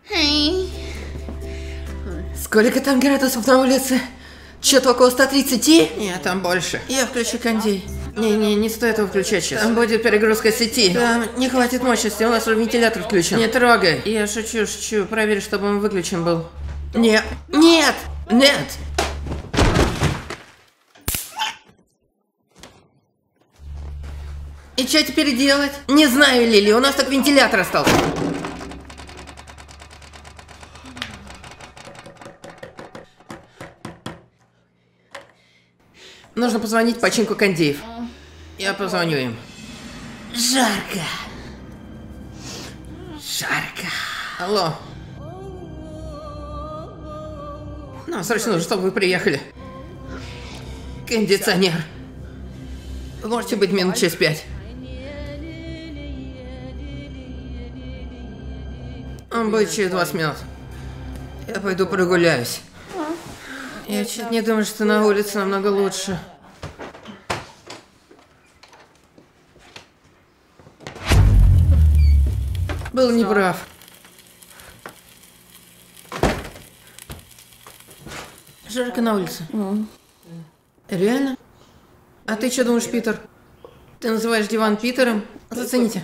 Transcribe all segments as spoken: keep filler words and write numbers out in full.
Сколько там градусов на улице? Что-то около ста тридцати? Нет, там больше. Я включу кондей. Не-не, не стоит его включать сейчас. Там будет перегрузка сети. Там не хватит мощности, у нас вентилятор включен. Не трогай. Я шучу, шучу. Проверь, чтобы он выключен был. Нет. Нет. Нет. И что теперь делать? Не знаю, Лили, у нас так вентилятор остался. Нужно позвонить починку кондеев. Я позвоню им. Жарко. Жарко. Алло. Нам срочно нужно, чтобы вы приехали. Кондиционер. Вы можете быть минут через пять. Он будет через двадцать минут. Я пойду прогуляюсь. Я чуть не думаю, что на улице намного лучше. Был неправ. Жарко на улице. Mm. Реально? А ты что думаешь, Питер? Ты называешь диван Питером? Зацените.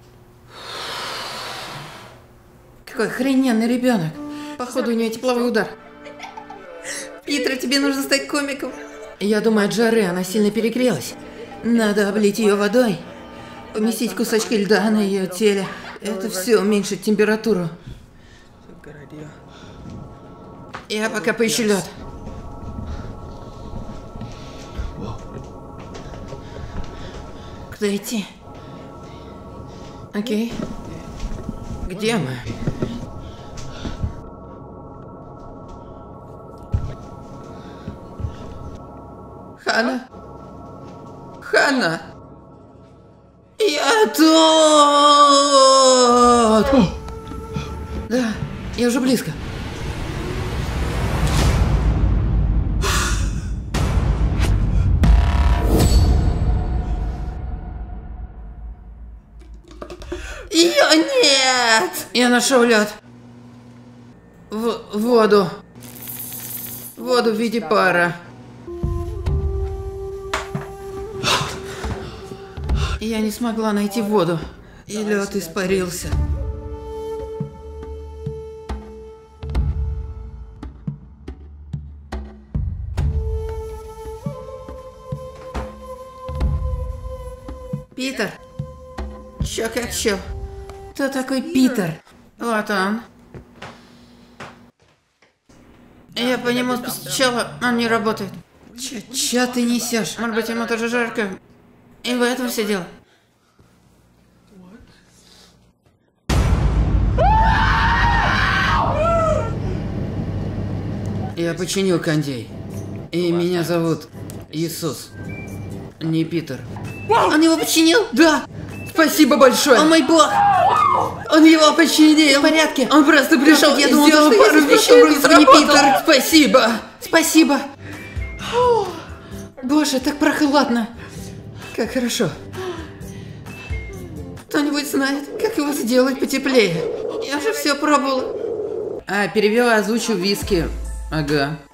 Какой охрененный ребенок. Походу, у нее тепловой удар. Питер, тебе нужно стать комиком. Я думаю, от жары она сильно перегрелась. Надо облить ее водой. Поместить кусочки льда на ее теле. Это все уменьшит температуру. Я пока поищу лед. Куда идти? Окей. Где мы? Ханна? Ханна? Я тут! Да, я уже близко. Ее нет! Я нашел лед. В воду. Воду в виде пара. Я не смогла найти воду, и лед испарился. Питер? Чё как чё? Кто такой Питер? Вот он. Я по нему постучала, он не работает. Чё, чё ты несешь? Может быть, ему тоже жарко? И в этом все дело. Я починил кондей. И меня зовут Иисус. Не Питер. Он его починил? Да! Спасибо большое! О мой бог! Он его починил! В порядке. Он просто пришел, я и думал, сделал что пару если вещей, чтобы чтобы не сработало. Питер! Спасибо! Спасибо! Боже, так прохладно! Как хорошо. Кто-нибудь знает, как его сделать потеплее? Я же все пробовала. А, перевела, озвучу виски. Ага.